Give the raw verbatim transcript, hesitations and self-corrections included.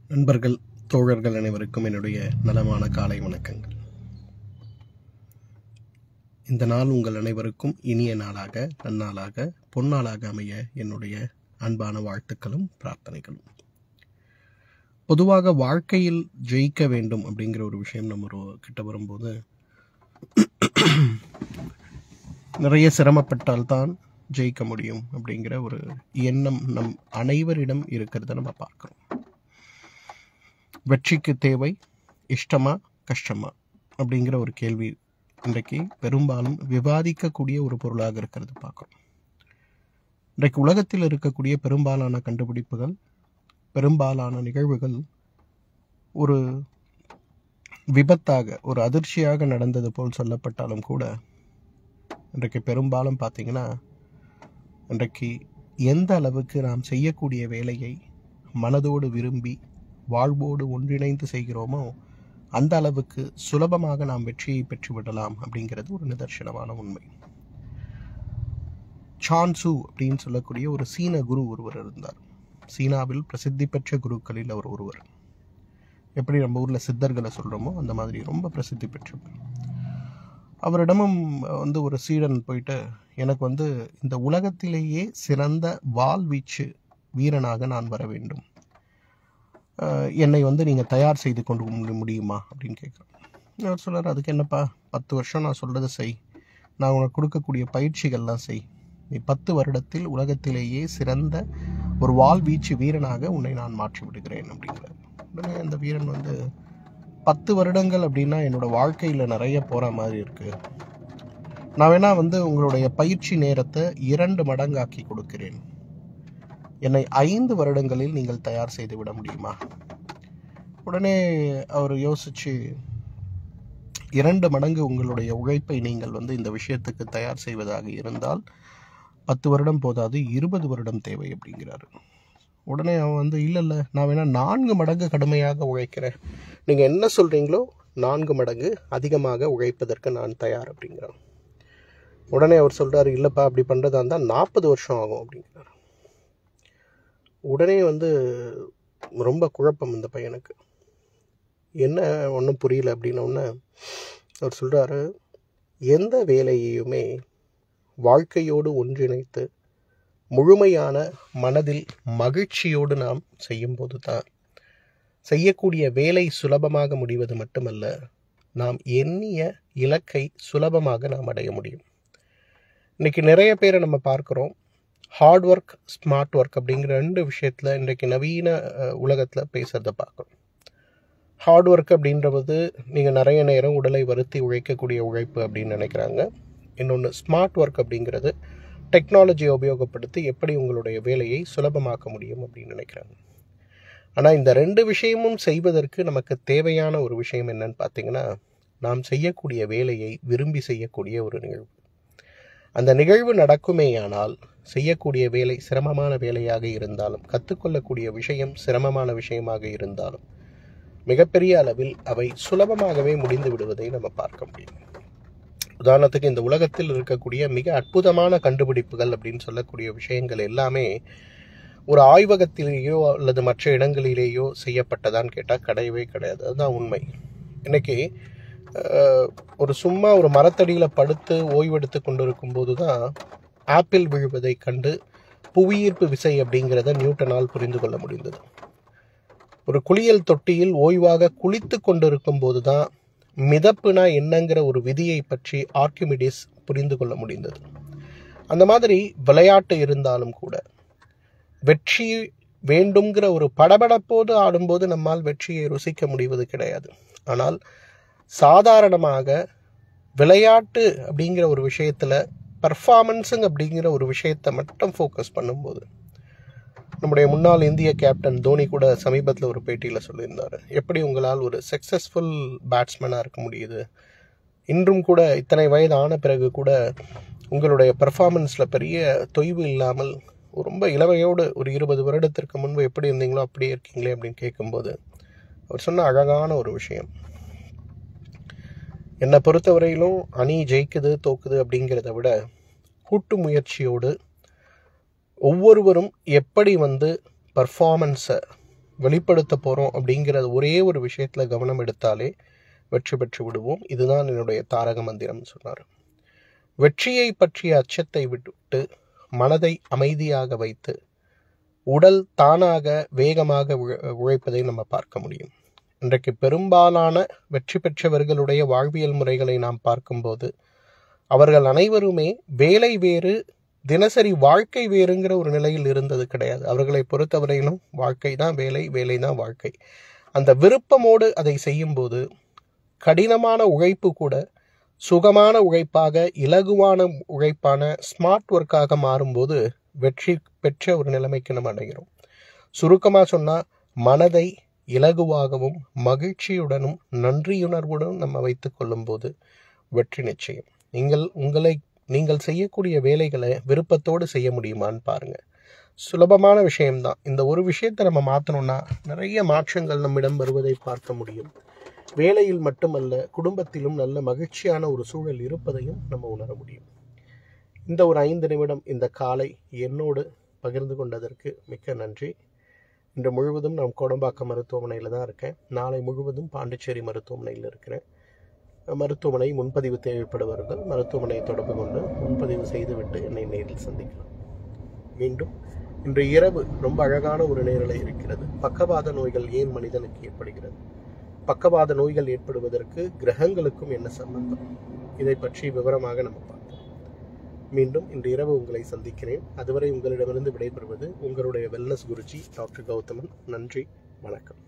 நண்பர்கள் தோழர்கள் அனைவருக்கும் என்னுடைய நலமான காலை வணக்கங்கள். இந்த நாள் உங்கள் அனைவருக்கும் இனிய நாளாக, நன்னாளாக, பொன்னாளாக அமைய என்னுடைய அன்பான வாழ்த்துக்களும் பிரார்த்தனைகளும். பொதுவாக வாழ்க்கையில் ஜெயிக்க வேண்டும் அப்படிங்கிற ஒரு விஷயம் நம்ம ஒரு கிட்ட வரும்போது நிறைய சிரமப்பட்டால்தான் ஜெயிக்க முடியும் அப்படிங்கிற ஒரு எண்ணம் நம் அனைவரிடம் இருக்கிறத நம்ம பார்க்கிறோம். வெற்றிக்கு தேவை இஷ்டமா கஷ்டமா அப்படிங்கிற ஒரு கேள்வி இன்றைக்கு பெரும்பாலும் விவாதிக்கக்கூடிய ஒரு பொருளாக இருக்கிறது பார்க்கிறோம். இன்றைக்கு உலகத்தில் இருக்கக்கூடிய பெரும்பாலான கண்டுபிடிப்புகள், பெரும்பாலான நிகழ்வுகள் ஒரு விபத்தாக, ஒரு அதிர்ச்சியாக நடந்தது போல் சொல்லப்பட்டாலும் கூட இன்றைக்கு பெரும்பாலும் பார்த்தீங்கன்னா இன்றைக்கு எந்த அளவுக்கு நாம் செய்யக்கூடிய வேலையை மனதோடு விரும்பி வாழ்வோடு ஒன்றிணைந்து செய்கிறோமோ அந்த அளவுக்கு சுலபமாக நாம் வெற்றியை பெற்றுவிடலாம் அப்படிங்கிறது ஒரு நிதர்சனமான உண்மை. சான்சு அப்படின்னு சொல்லக்கூடிய ஒரு சீன குரு ஒருவர் இருந்தார். சீனாவில் பிரசித்தி பெற்ற குருக்களில் அவர் ஒருவர். எப்படி நம்ம ஊரில் சித்தர்களை சொல்கிறோமோ அந்த மாதிரி ரொம்ப பிரசித்தி பெற்றவர். அவரிடமும் வந்து ஒரு சீடன் போயிட்டு, எனக்கு வந்து இந்த உலகத்திலேயே சிறந்த வாள்வீச்சு வீரனாக நான் வர வேண்டும், என்னை வந்து நீங்கள் தயார் செய்து கொண்டு முடியுமா அப்படின்னு கேட்குறேன். அவர் சொல்கிறார், அதுக்கு என்னப்பா, பத்து வருஷம் நான் சொல்கிறத செய், நான் உனக்கு கொடுக்கக்கூடிய பயிற்சிகள்லாம் செய், நீ பத்து வருடத்தில் உலகத்திலேயே சிறந்த ஒரு வாள்வீச்சு வீரனாக உன்னை நான் மாற்றி விடுகிறேன் அப்படிங்கிறார். உடனே அந்த வீரன் வந்து, பத்து வருடங்கள் அப்படின்னா என்னோட வாழ்க்கையில் நிறைய போகிற மாதிரி இருக்குது, நான் வேணா வந்து உங்களுடைய பயிற்சி நேரத்தை இரண்டு மடங்காக்கி கொடுக்கிறேன், என்னை ஐந்து வருடங்களில் நீங்கள் தயார் செய்து விட முடியுமா? உடனே அவர் யோசிச்சு, இரண்டு மடங்கு உங்களுடைய உழைப்பை நீங்கள் வந்து இந்த விஷயத்துக்கு தயார் செய்வதாக இருந்தால் பத்து வருடம் போதாது, இருபது வருடம் தேவை அப்படிங்கிறாரு. உடனே அவன் வந்து, இல்லை இல்லை நான் வேணா நான்கு மடங்கு கடுமையாக உழைக்கிறேன், நீங்கள் என்ன சொல்கிறீங்களோ நான்கு மடங்கு அதிகமாக உழைப்பதற்கு நான் தயார் அப்படிங்கிறான். உடனே அவர் சொல்கிறாரு, இல்லைப்பா அப்படி பண்ணுறதா இருந்தால் நாற்பது வருஷம் ஆகும் அப்படிங்கிறார். உடனே வந்து ரொம்ப குழப்பம் இந்த பையனுக்கு, என்ன ஒன்றும் புரியல அப்படின்னோடனே அவர் சொல்கிறாரு, எந்த வேலையையுமே வாழ்க்கையோடு ஒன்றிணைத்து முழுமையான மனதில் மகிழ்ச்சியோடு நாம் செய்யும்போது தான் செய்யக்கூடிய வேலை சுலபமாக முடிவது மட்டுமல்ல, நாம் எண்ணிய இலக்கை சுலபமாக நாம் அடைய முடியும். இன்றைக்கி நிறைய பேரை நம்ம பார்க்குறோம், ஹார்ட் ஒர்க் ஸ்மார்ட் ஒர்க் அப்படிங்கிற ரெண்டு விஷயத்தில் இன்றைக்கு நவீன உலகத்தில் பேசுகிறத பார்க்குறோம். ஹார்ட் ஒர்க் அப்படின்றது நீங்கள் நிறைய நேரம் உடலை வருத்தி உழைக்கக்கூடிய உழைப்பு அப்படின்னு நினைக்கிறாங்க. இன்னொன்று ஸ்மார்ட் ஒர்க் அப்படிங்கிறது டெக்னாலஜியை உபயோகப்படுத்தி எப்படி உங்களுடைய வேலையை சுலபமாக்க முடியும் அப்படின்னு நினைக்கிறாங்க. ஆனால் இந்த ரெண்டு விஷயமும் செய்வதற்கு நமக்கு தேவையான ஒரு விஷயம் என்னன்னு பார்த்தீங்கன்னா, நாம் செய்யக்கூடிய வேலையை விரும்பி செய்யக்கூடிய ஒரு நிகழ்வு. அந்த நிகழ்வு நடக்குமேயானால் செய்யக்கூடிய வேலை சிரமமான வேலையாக இருந்தாலும், கற்றுக்கொள்ளக்கூடிய விஷயம் சிரமமான விஷயமாக இருந்தாலும் மிகப்பெரிய அளவில் அவை சுலபமாகவே முடிந்து விடுவதை நம்ம பார்க்க முடியும். உதாரணத்துக்கு, இந்த உலகத்தில் இருக்கக்கூடிய மிக அற்புதமான கண்டுபிடிப்புகள் அப்படின்னு சொல்லக்கூடிய விஷயங்கள் எல்லாமே ஒரு ஆய்வகத்திலேயோ அல்லது மற்ற இடங்களிலேயோ செய்யப்பட்டதான்னு கேட்டால் கிடையவே கிடையாது. அதுதான் உண்மை. இன்னைக்கு ஒரு சும்மா ஒரு மரத்தடியில் படுத்து ஓய்வெடுத்து கொண்டு இருக்கும்போது தான் ஆப்பிள் விழுவதை கண்டு புவியீர்ப்பு விசை அப்படிங்கிறத நியூட்டனால் புரிந்து கொள்ள முடிந்தது. ஒரு குளியல் தொட்டியில் ஓய்வாக குளித்து கொண்டிருக்கும் போது தான் மிதப்புனா என்னங்கிற ஒரு விதியை பற்றி ஆர்க்கிமிடிஸ் புரிந்து கொள்ள முடிந்தது. அந்த மாதிரி விளையாட்டு இருந்தாலும் கூட வெற்றி வேண்டுங்கிற ஒரு படபடப்போடு ஆடும்போது நம்மால் வெற்றியை ருசிக்க முடிவது கிடையாது. ஆனால் சாதாரணமாக விளையாட்டு அப்படிங்கிற ஒரு விஷயத்தில் பர்ஃபார்மன்ஸுங்க அப்படிங்கிற ஒரு விஷயத்தை மட்டும் ஃபோக்கஸ் பண்ணும்போது, நம்முடைய முன்னாள் இந்திய கேப்டன் தோனி கூட சமீபத்தில் ஒரு பேட்டியில் சொல்லியிருந்தார், எப்படி உங்களால் ஒரு சக்ஸஸ்ஃபுல் பேட்ஸ்மேனாக இருக்க முடியுது, இன்றும் கூட இத்தனை வயது ஆன பிறகு கூட உங்களுடைய பர்ஃபார்மன்ஸில் பெரிய தொய்வு இல்லாமல் ரொம்ப இளமையோடு ஒரு இருபது வருடத்திற்கு முன்பு எப்படி இருந்தீங்களோ அப்படியே இருக்கீங்களே அப்படின்னு கேட்கும்போது அவர் சொன்ன அழகான ஒரு விஷயம், என்னை பொறுத்தவரையிலும் அணி ஜெயிக்குது தோக்குது அப்படிங்கிறத விட கூட்டு முயற்சியோடு ஒவ்வொருவரும் எப்படி வந்து பர்ஃபார்மன்ஸை வெளிப்படுத்த போகிறோம் அப்படிங்கிற ஒரே ஒரு விஷயத்தில் கவனம் எடுத்தாலே வெற்றி பெற்று விடுவோம். இதுதான் என்னுடைய தாரக மந்திரம்னு சொன்னார். வெற்றியை பற்றிய அச்சத்தை விட்டு மனதை அமைதியாக வைத்து உடல் தானாக வேகமாக உழைப்பதை நம்ம பார்க்க முடியும். இன்றைக்கு பெரும்பாலான வெற்றி பெற்றவர்களுடைய வாழ்வியல் முறைகளை நாம் பார்க்கும்போது அவர்கள் அனைவருமே வேலை வேறு, தினசரி வாழ்க்கை வேறுங்கிற ஒரு நிலையில் இருந்தது கிடையாது. அவர்களை பொறுத்தவரையிலும் வாழ்க்கை தான் வேலை, வேலை தான் வாழ்க்கை. அந்த விருப்பமோடு அதை செய்யும்போது கடினமான உழைப்பு கூட சுகமான உழைப்பாக, இலகுவான உழைப்பான ஸ்மார்ட் ஒர்க்காக மாறும்போது வெற்றி பெற்ற ஒரு நிலைமைக்கு நம்ம அடைகிறோம். சுருக்கமாக சொன்னால் மனதை இலகுவாகவும் மகிழ்ச்சியுடனும் நன்றியுணர்வுடனும் நம்ம வைத்து கொள்ளும் போது வெற்றி நிச்சயம். நீங்கள் உங்களை நீங்கள் செய்யக்கூடிய வேலைகளை விருப்பத்தோடு செய்ய முடியுமான்னு பாருங்கள். சுலபமான விஷயம்தான். இந்த ஒரு விஷயத்தை நம்ம மாற்றணும்னா நிறைய மாற்றங்கள் நம்மிடம் வருவதை பார்க்க முடியும். வேலையில் மட்டுமல்ல, குடும்பத்திலும் நல்ல மகிழ்ச்சியான ஒரு சூழல் இருப்பதையும் நம்ம உணர முடியும். இந்த ஒரு ஐந்து நிமிடம் இந்த காலை என்னோடு பகிர்ந்து கொண்டதற்கு மிக்க நன்றி. இன்று முழுவதும் நான் கோடம்பாக்கம் மருத்துவமனையில் தான் இருக்கேன். நாளை முழுவதும் பாண்டிச்சேரி மருத்துவமனையில் இருக்கிறேன். மருத்துவமனை முன்பதிவு தேவைப்படுபவர்கள் மருத்துவமனையை தொடர்பு கொண்டு முன்பதிவு செய்துவிட்டு என்னை நேரில் சந்திக்கலாம். மீண்டும் இன்று இரவு ரொம்ப அழகான ஒரு நேரலை இருக்கிறது. பக்கவாத நோய்கள் ஏன் மனிதனுக்கு ஏற்படுகிறது, பக்கவாத நோய்கள் ஏற்படுவதற்கு கிரகங்களுக்கும் என்ன சம்பந்தம், இதை பற்றி விவரமாக நம்ம பார்ப்போம். மீண்டும் இன்று இரவு உங்களை சந்திக்கிறேன். அதுவரை உங்களிடமிருந்து விடைபெறுவது உங்களுடைய வெல்னஸ் குருஜி டாக்டர் கௌதமன். நன்றி, வணக்கம்.